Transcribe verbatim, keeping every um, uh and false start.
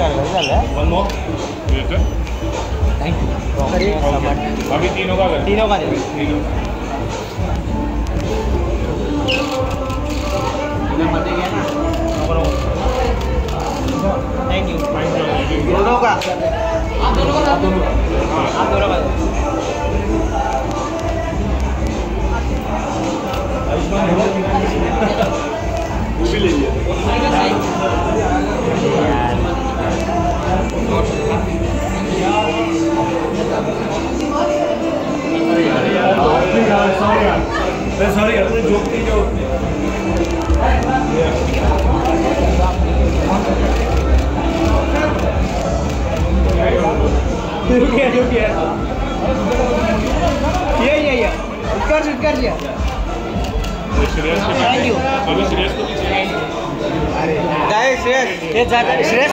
One more thank you. अभी तीनों का कर तीनों का दे तीनों थैंक यू। दोनों का आप दोनों का आप दोनों का आप दोनों का उसी ले लिया सॉरी यार जोक थी जो रुकिए रुकिए ये ये ये कर कर लिया श्रेयस को थैंक यू श्रेयस को अरे श्रेयस ये श्रेयस